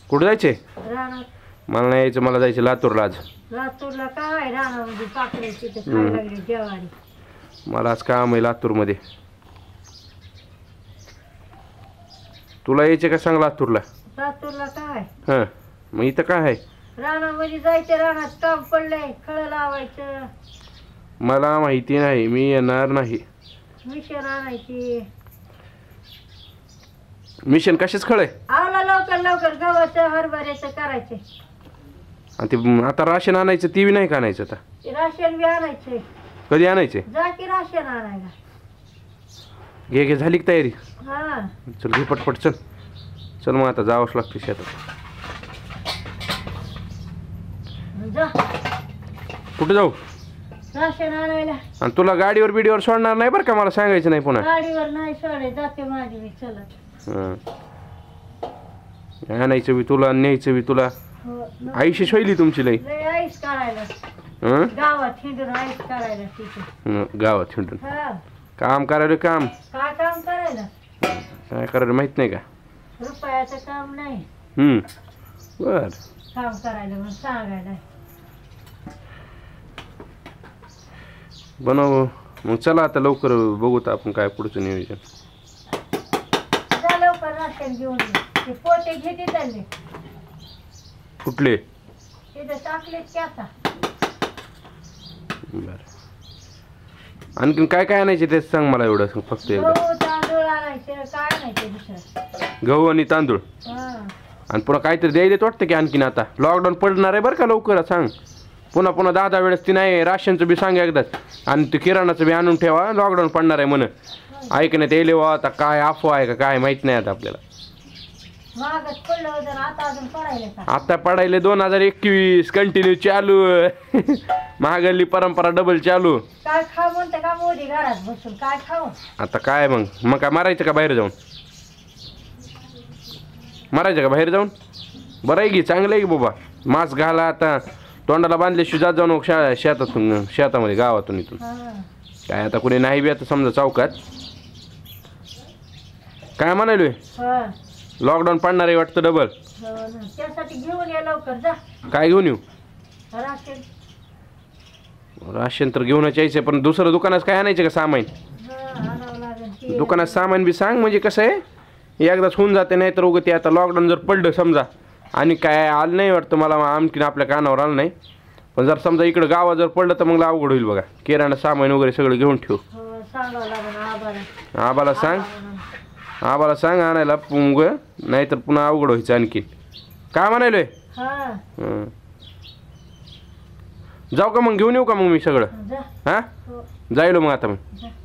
कुठं जायचे? रानात. मला नाही यायचं, मला जायचं लातूरला आज. लातूरला काय रानामध्ये पाकळ्याची ते खायला लागले जेवारी. मला आज काम आहे लातूरमध्ये. तुला यायचे का सांग लातूरला? लातूरला काय? हां मग इथं काय आहे? रानामध्ये जायचं, रानात काम पडलंय, खळं लावायचं. मला माहिती नाही, मी येणार नाही. मिशन आणायची. मिशन कशाच खळ आहे? आवला लवकर लवकर गव्हाचं हरभऱ्याचं करायचे. आणि ते आता राशन आणायचं ती बी नाही का आणायचं आता? ते राशन बी आणायचे. कधी आणायचे? जा की राशन आणायला. घे घे, झाली की तयारी? हा चल घे पटपट, चल चल मग आता जावंच लागतं शेतात. जा. कुठं जाऊ? राशन आणायला. आणि तुला गाडीवर बिडीवर सोडणार नाही बरं का, मला सांगायचं नाही पुन्हा. गाडीवर नाही सोडे, जाते माझी मी चलत. आणायचं बी तुला, न्यायचं बी तुला. आईशी शैली तुमची लई. लय आईस काढायला. गावात हिंडून आईस काढायला तिथे. गावात हिंडून हा. काम करायला. काम काय काम करायला? काय करायला माहित नाही का? रुपयाचं काम नाही. बर. काम करायला मग सांगायला. बनव मग, चला आता लवकर बघूत आपण काय पुढचं नियोजन. जा लवकर राशन घेऊन ये. ते पोते घेते चालले. कुठले? तिथे टाकलेत की आता. बर. आणखीन काय काय आणायचे ते सांग मला एवढं फक्त एकदा. गहू तांदूळ आणायचे. काय आणायचे दुसरं? गहू आणि तांदूळ. आणि पुन्हा काहीतरी द्यायला वाटतं की आणखीन. आता लॉकडाऊन पडणार आहे बरं का, लवकर सांग. पुन्हा पुन्हा 10 वेळेस ती नाही. राशनचं बी सांग एकदाच. आणि ते किराणाचं बी आणून ठेवा, लॉकडाऊन पडणार आहे म्हण. ऐकण्यात येईल वा. आता काय अफवा आहे का काय माहित नाही आता आपल्याला. महागच पडलं होतं आता अजून पडायला का? आता पडायले 2021 कंटिन्यू चालू. महागल्ली परंपरा डबल चालू. काय खाऊ म्हणते का मोदी घरात बसून? काय खाऊ आता काय मग काय मारायचं का बाहेर जाऊन? मारायचं का बाहेर जाऊन? बरं आहे की, चांगलं आहे की बाबा. मास्क घाला, आता तोंडाला बांधल्याशिवाय जात जाऊन शेतातून, शेतामध्ये गावातून इथून. काय आता कुणी नाही बी आता समजा चौकात. काय म्हणालोय? लॉकडाऊन पडणार आहे वाटतं डबल. त्यासाठी घेऊन या लवकर. जा. काय घेऊन येऊ? राशन. राशन तर घेऊनच यायचं, पण दुसरं दुकानात काय आणायचं का सामान? आणावं लागेल. दुकानात सामान बी सांग, म्हणजे कसं आहे एकदाच होऊन जाते. नाही तर उगं ते आता लॉकडाऊन जर पडलं समजा आणि काय आलं नाही वाटतं मला, आणखीन आपल्या कानावर आलं नाही. पण जर समजा इकडं गावात जर पडलं तर मग अवघड होईल बघा. किराणा सामान वगैरे सगळं घेऊन ठेव. आबाला सांग, आबाला सांग आणायला नाहीतर पुन्हा अवघड व्हायचं आणखीन. काय म्हणायलोय? जाऊ का मग, घेऊन येऊ का मग मी सगळं? हां जायलो मग आता मग.